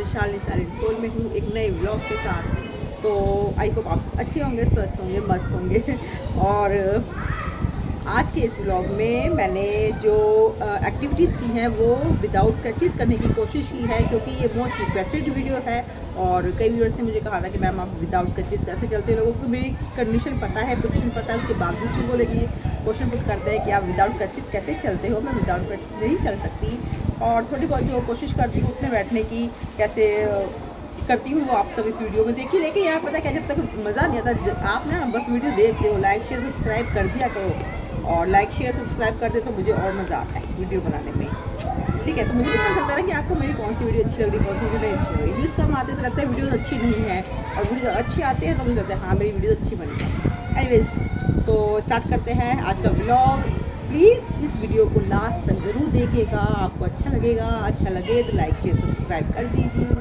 Shalini silent soul में हूँ एक नए व्लॉग के साथ। तो आई होप आप अच्छे होंगे, स्वस्थ होंगे, मस्त होंगे। और आज के इस व्लॉग में मैंने जो एक्टिविटीज़ की हैं वो विदाउट क्रचेस करने की कोशिश की है, क्योंकि ये मोस्ट रिक्वेस्टेड वीडियो है। और कई व्यूअर्स ने मुझे कहा था कि मैम आप विदाउट क्रचेस कैसे चलते हैं। लोगों को मेरी कंडीशन पता है, पोजिशन पता है, उसके बावजूद भी वो लेकिन क्वेश्चन पुट करते हैं कि आप विदाउट क्रचेस कैसे चलते हो। मैं विदाउट क्रचेस नहीं चल सकती, और थोड़ी बहुत जो कोशिश करती हूँ उठने बैठने की कैसे करती हूँ वो आप सब इस वीडियो में देखिए। लेकिन यार पता क्या, जब तक मज़ा नहीं आता, आप ना बस वीडियो देखते हो, लाइक शेयर सब्सक्राइब कर दिया करो। और लाइक शेयर सब्सक्राइब कर दे तो मुझे और मज़ा आता है वीडियो बनाने में, ठीक है। तो मुझे पता चलता है कि आपको मेरी कौन सी वीडियो अच्छी लग रही है, कौन सी वीडियो नहीं अच्छी लग रही है। व्यूज़ कम आते तो लगता है वीडियो अच्छी नहीं है, और वीडियो अच्छी आते हैं तो मुझे लगता है हाँ मेरी वीडियो अच्छी बनी है। एनीवेज, तो स्टार्ट करते हैं आज का व्लॉग। प्लीज़ इस वीडियो को लास्ट तक ज़रूर देखिएगा, आपको अच्छा लगेगा। अच्छा लगे तो लाइक शेयर सब्सक्राइब कर दीजिए।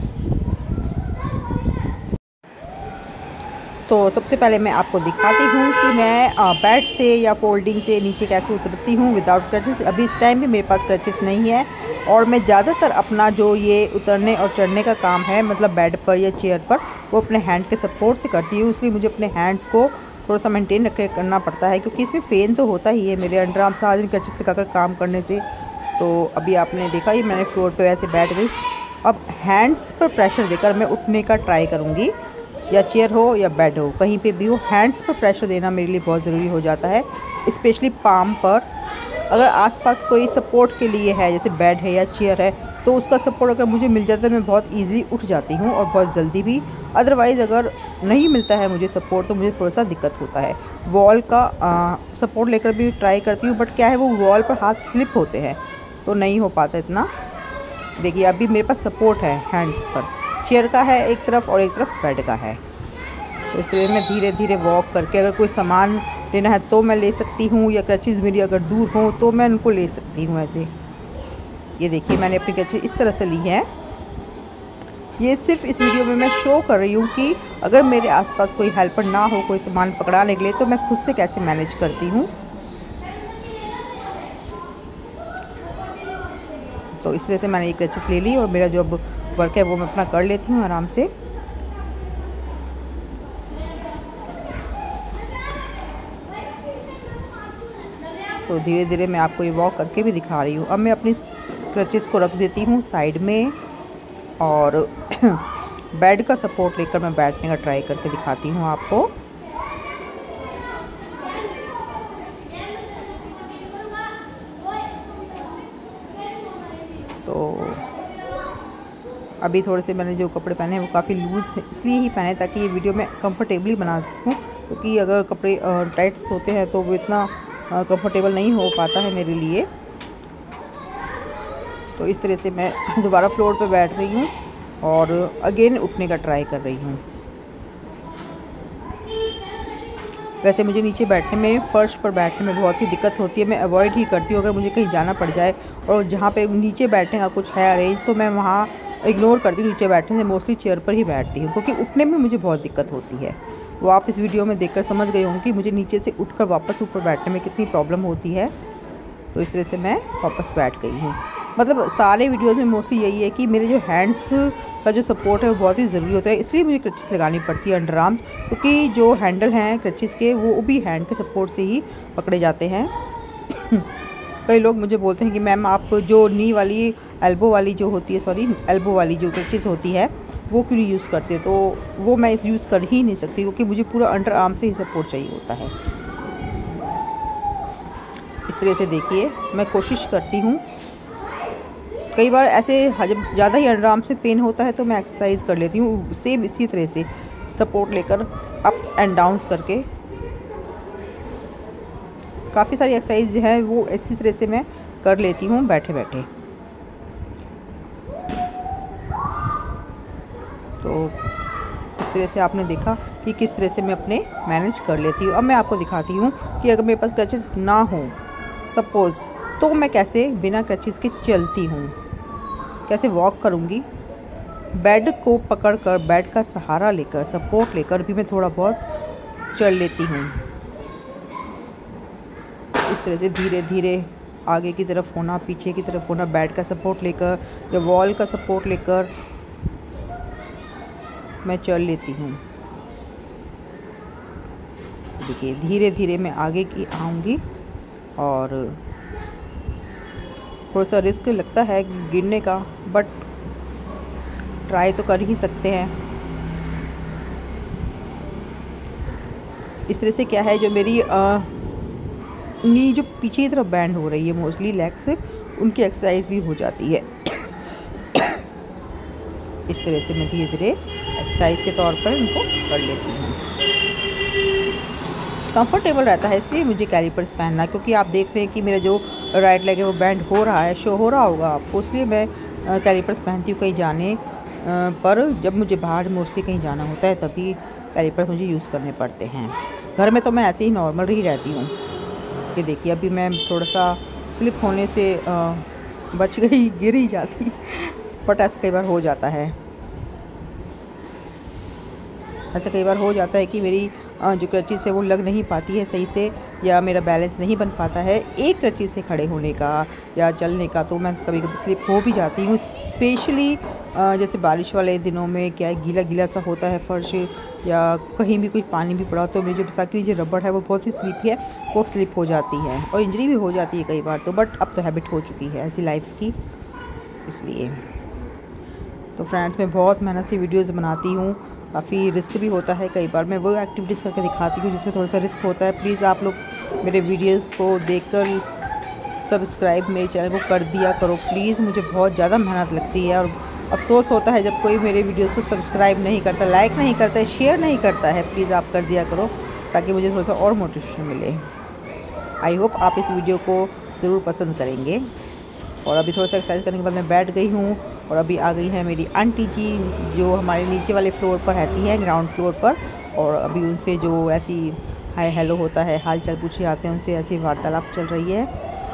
तो सबसे पहले मैं आपको दिखाती हूँ कि मैं बेड से या फोल्डिंग से नीचे कैसे उतरती हूँ विदाउट क्रचेस। अभी इस टाइम भी मेरे पास क्रचेस नहीं है, और मैं ज़्यादातर अपना जो ये उतरने और चढ़ने का काम है, मतलब बेड पर या चेयर पर, वो अपने हैंड के सपोर्ट से करती हूँ। इसलिए मुझे अपने हैंड्स को थोड़ा सा मेंटेन रख के करना पड़ता है, क्योंकि इसमें पेन तो होता ही है मेरे अंडर आर्म सारा दिन क्रचेस लगाकर काम करने से। तो अभी आपने देखा ही मैंने फ्लोर पर वैसे बैठ गई। अब हैंड्स पर प्रेशर देकर मैं उठने का ट्राई करूँगी, या चेयर हो या बेड हो, कहीं पे भी हो, हैंड्स पर प्रेशर देना मेरे लिए बहुत ज़रूरी हो जाता है, स्पेशली पाम पर। अगर आसपास कोई सपोर्ट के लिए है, जैसे बेड है या चेयर है, तो उसका सपोर्ट अगर मुझे मिल जाता है मैं बहुत इजीली उठ जाती हूँ और बहुत जल्दी भी। अदरवाइज़ अगर नहीं मिलता है मुझे सपोर्ट तो मुझे थोड़ा सा दिक्कत होता है। वॉल का सपोर्ट लेकर भी ट्राई करती हूँ, बट क्या है वो वॉल पर हाथ स्लिप होते हैं तो नहीं हो पाता इतना। देखिए अभी मेरे पास सपोर्ट है हैंड्स पर, चेयर का है एक तरफ और एक तरफ बेड का है। तो इस तरह मैं धीरे धीरे वॉक करके, अगर कोई सामान लेना है तो मैं ले सकती हूँ, या क्रचेस मेरी अगर दूर हो तो मैं उनको ले सकती हूँ ऐसे। ये देखिए मैंने अपनी क्रचेस इस तरह से ली है। ये सिर्फ इस वीडियो में मैं शो कर रही हूँ कि अगर मेरे आसपास कोई हेल्पर ना हो, कोई सामान पकड़ाने के लिए, तो मैं खुद से कैसे मैनेज करती हूँ। तो इस तरह से मैंने ये क्रचेस ले ली, और मेरा जो अब वर्क है वो मैं अपना कर लेती हूँ आराम से। तो धीरे धीरे मैं आपको ये वॉक करके भी दिखा रही हूँ। अब मैं अपनी क्रचेस को रख देती हूँ साइड में, और बेड का सपोर्ट लेकर मैं बैठने का ट्राई करके दिखाती हूँ आपको। तो अभी थोड़े से मैंने जो कपड़े पहने हैं वो काफ़ी लूज़ इसलिए ही पहने ताकि ये वीडियो मैं कंफर्टेबली बना सकूँ, क्योंकि अगर कपड़े टाइट्स होते हैं तो वो इतना कंफर्टेबल नहीं हो पाता है मेरे लिए। तो इस तरह से मैं दोबारा फ्लोर पे बैठ रही हूँ और अगेन उठने का ट्राई कर रही हूँ। वैसे मुझे नीचे बैठने में, फर्श पर बैठने में बहुत ही दिक्कत होती है, मैं अवॉइड ही करती हूँ। अगर मुझे कहीं जाना पड़ जाए और जहाँ पे नीचे बैठने का कुछ है अरेंज, तो मैं वहाँ इग्नोर करती हूँ। नीचे बैठने से मोस्टली चेयर पर ही बैठती हूँ, क्योंकि उठने में मुझे बहुत दिक्कत होती है। वो आप इस वीडियो में देखकर समझ गए होंगे कि मुझे नीचे से उठकर वापस ऊपर बैठने में कितनी प्रॉब्लम होती है। तो इस तरह से मैं वापस बैठ गई हूँ। मतलब सारे वीडियोस में मोस्टली यही है कि मेरे जो हैंड्स का जो सपोर्ट है वो बहुत ही ज़रूरी होता है, इसलिए मुझे क्रचेस लगानी पड़ती है अंडर आर्म, क्योंकि जो हैंडल हैं क्रचेस के वो भी हैंड के सपोर्ट से ही पकड़े जाते हैं। कई लोग मुझे बोलते हैं कि मैम आप जो नी वाली एल्बो वाली जो होती है, सॉरी एल्बो वाली जो क्रचेस होती है वो क्यों नहीं यूज़ करते। तो वो मैं इस यूज़ कर ही नहीं सकती, क्योंकि मुझे पूरा अंडर आर्म से ही सपोर्ट चाहिए होता है। इस तरह से देखिए मैं कोशिश करती हूँ। कई बार ऐसे जब ज़्यादा ही अंडर आर्म से पेन होता है तो मैं एक्सरसाइज कर लेती हूँ, सेम इसी तरह से सपोर्ट लेकर अप्स एंड डाउन्स करके। काफ़ी सारी एक्सरसाइज जो है वो इसी तरह से मैं कर लेती हूँ बैठे बैठे। तो इस तरह से आपने देखा कि किस तरह से मैं अपने मैनेज कर लेती हूँ। अब मैं आपको दिखाती हूँ कि अगर मेरे पास क्रचेस ना हो सपोज़, तो मैं कैसे बिना क्रचेस के चलती हूँ, कैसे वॉक करूँगी। बेड को पकड़कर, बेड का सहारा लेकर, सपोर्ट लेकर भी मैं थोड़ा बहुत चल लेती हूँ। इस तरह से धीरे धीरे आगे की तरफ होना, पीछे की तरफ होना, बेड का सपोर्ट लेकर या वॉल का सपोर्ट लेकर, मैं चल लेती हूँ। देखिए धीरे धीरे मैं आगे की आऊँगी और थोड़ा सा रिस्क लगता है गिरने का, बट ट्राई तो कर ही सकते हैं। इस तरह से क्या है, जो मेरी नी जो पीछे की तरफ बैंड हो रही है मोस्टली लेग्स, उनकी एक्सरसाइज भी हो जाती है। इस तरह से मैं धीरे धीरे एक्सरसाइज के तौर पर इनको कर लेती हूँ। कंफर्टेबल रहता है इसलिए मुझे कैलिपर्स पहनना, क्योंकि आप देख रहे हैं कि मेरा जो राइट लेग है वो बैंड हो रहा है, शो हो रहा होगा आपको, इसलिए मैं कैलिपर्स पहनती हूँ कहीं जाने पर। जब मुझे बाहर मोस्टली कहीं जाना होता है तभी कैलिपर्स मुझे यूज़ करने पड़ते हैं। घर में तो मैं ऐसे ही नॉर्मल ही रहती हूँ। ये देखिए अभी मैं थोड़ा सा स्लिप होने से बच गई, गिर ही जाती, बट ऐसा कई बार हो जाता है। ऐसा कई बार हो जाता है कि मेरी जो क्रचिज़ है वो लग नहीं पाती है सही से, या मेरा बैलेंस नहीं बन पाता है एक क्रचिज़ से खड़े होने का या चलने का, तो मैं कभी कभी स्लिप हो भी जाती हूँ। स्पेशली जैसे बारिश वाले दिनों में क्या है, गीला गीला सा होता है फर्श, या कहीं भी कोई पानी भी पड़ा तो मेरी जो बैसाखी जो रबड़ है वो बहुत ही स्लिपी है, वो स्लिप हो जाती है और इंजरी भी हो जाती है कई बार तो। बट अब तो हैबिट हो चुकी है ऐसी लाइफ की, इसलिए। तो फ्रेंड्स मैं बहुत मेहनत से वीडियोज़ बनाती हूँ, काफ़ी रिस्क भी होता है कई बार। मैं वो एक्टिविटीज़ करके दिखाती हूँ जिसमें थोड़ा सा रिस्क होता है। प्लीज़ आप लोग मेरे वीडियोस को देखकर सब्सक्राइब मेरे चैनल को कर दिया करो प्लीज़। मुझे बहुत ज़्यादा मेहनत लगती है और अफसोस होता है जब कोई मेरे वीडियोस को सब्सक्राइब नहीं करता, लाइक नहीं करता है, शेयर नहीं करता है। प्लीज़ आप कर दिया करो ताकि मुझे थोड़ा सा और मोटिवेशन मिले। आई होप आप इस वीडियो को ज़रूर पसंद करेंगे। और अभी थोड़ा सा एक्सरसाइज करने के बाद मैं बैठ गई हूँ और अभी आ गई है मेरी आंटी जी, जो हमारे नीचे वाले फ्लोर पर रहती हैं, ग्राउंड फ्लोर पर। और अभी उनसे जो ऐसी हाय हेलो होता है, हाल चाल पूछे जाते हैं, उनसे ऐसी वार्तालाप चल रही है।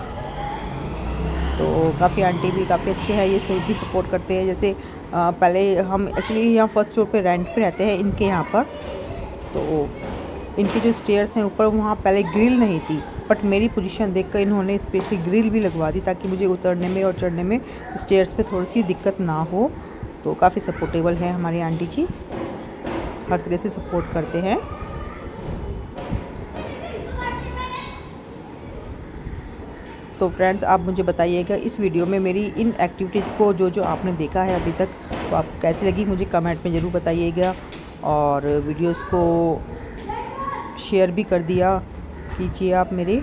तो काफ़ी आंटी भी काफ़ी अच्छे हैं, ये सही भी सपोर्ट करते हैं। जैसे पहले हम एक्चुअली यहाँ फर्स्ट फ्लोर पे रेंट पे रहते हैं इनके यहाँ पर, तो इनकी जो स्टेयर्स हैं ऊपर, वहाँ पहले ग्रिल नहीं थी, बट मेरी पोजीशन देखकर इन्होंने स्पेशली ग्रिल भी लगवा दी ताकि मुझे उतरने में और चढ़ने में स्टेयर्स पे थोड़ी सी दिक्कत ना हो। तो काफ़ी सपोर्टेबल है हमारी आंटी जी, हर तरह से सपोर्ट करते हैं। तो फ्रेंड्स आप मुझे बताइएगा इस वीडियो में मेरी इन एक्टिविटीज़ को जो आपने देखा है अभी तक, तो आपको कैसी लगी मुझे कमेंट में ज़रूर बताइएगा। और वीडियोस को शेयर भी कर दिया कीजिए आप मेरे।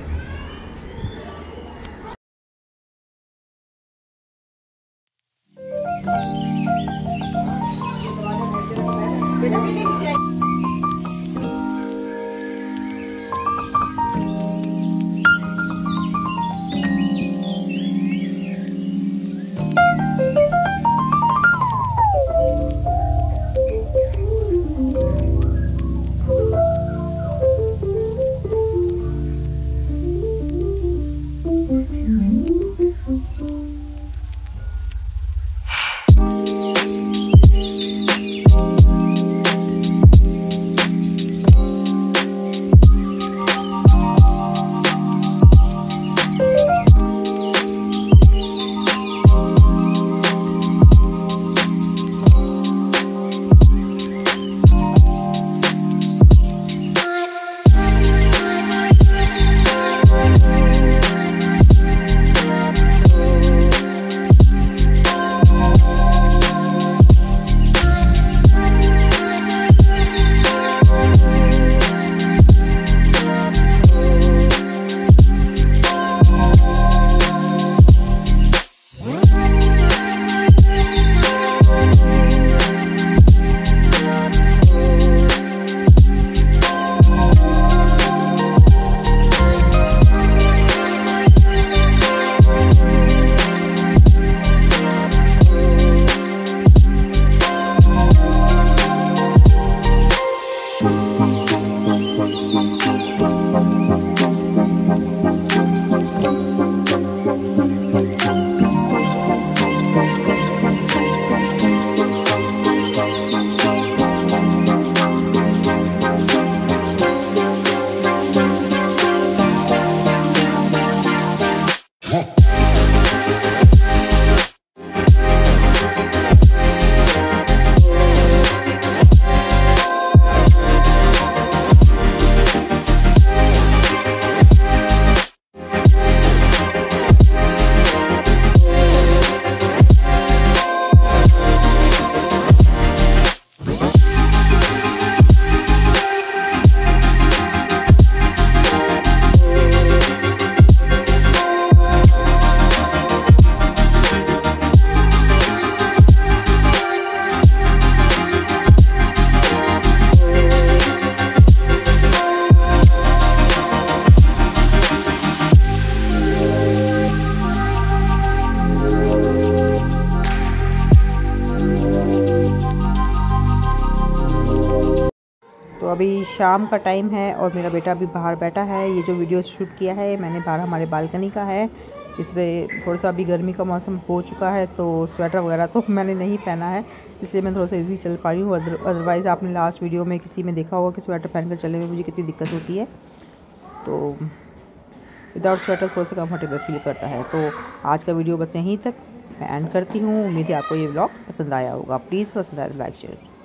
तो अभी शाम का टाइम है और मेरा बेटा अभी बाहर बैठा है। ये जो वीडियो शूट किया है मैंने बाहर हमारे बालकनी का है, इसलिए थोड़ा सा अभी गर्मी का मौसम हो चुका है तो स्वेटर वगैरह तो मैंने नहीं पहना है, इसलिए मैं थोड़ा सा इजी चल पा रही हूँ। अदरवाइज़ आपने लास्ट वीडियो में किसी में देखा होगा कि स्वेटर पहनकर चलने में मुझे कितनी दिक्कत होती है, तो विदाउट स्वेटर थोड़ा सा कंफर्टेबल फील करता है। तो आज का वीडियो बस यहीं तक मैं एंड करती हूँ। उम्मीद है आपको ये व्लॉग पसंद आया होगा। प्लीज़ पसंद आया तो लाइक शेयर।